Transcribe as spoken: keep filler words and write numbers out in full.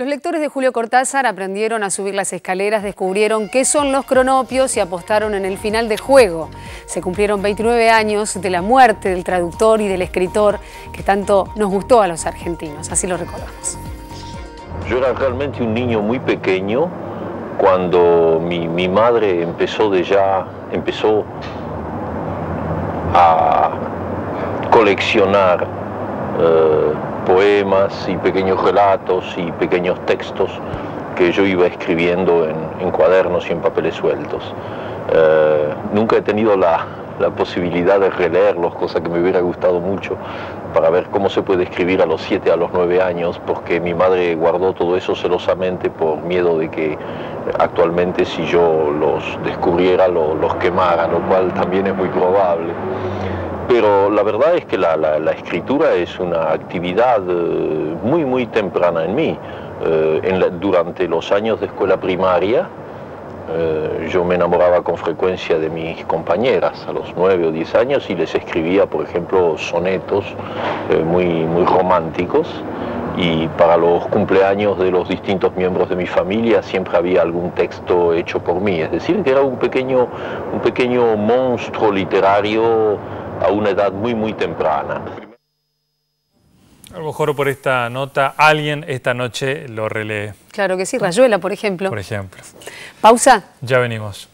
Los lectores de Julio Cortázar aprendieron a subir las escaleras, descubrieron qué son los cronopios y apostaron en el final de Juego. Se cumplieron veintinueve años de la muerte del traductor y del escritor que tanto nos gustó a los argentinos, así lo recordamos. Yo era realmente un niño muy pequeño cuando mi, mi madre empezó de ya, empezó a coleccionar eh, poemas y pequeños relatos y pequeños textos que yo iba escribiendo en, en cuadernos y en papeles sueltos. Eh, nunca he tenido la, la posibilidad de releerlos, cosa que me hubiera gustado mucho, para ver cómo se puede escribir a los siete, a los nueve años, porque mi madre guardó todo eso celosamente por miedo de que actualmente si yo los descubriera lo, los quemara, lo cual también es muy probable. Pero la verdad es que la, la, la escritura es una actividad eh, muy, muy temprana en mí. Eh, en la, durante los años de escuela primaria, eh, yo me enamoraba con frecuencia de mis compañeras a los nueve o diez años y les escribía, por ejemplo, sonetos eh, muy, muy románticos. Y para los cumpleaños de los distintos miembros de mi familia siempre había algún texto hecho por mí. Es decir, que era un pequeño, un pequeño monstruo literario a una edad muy, muy temprana. A lo mejor por esta nota alguien esta noche lo relee. Claro que sí, Rayuela, por ejemplo. Por ejemplo. Pausa. Ya venimos.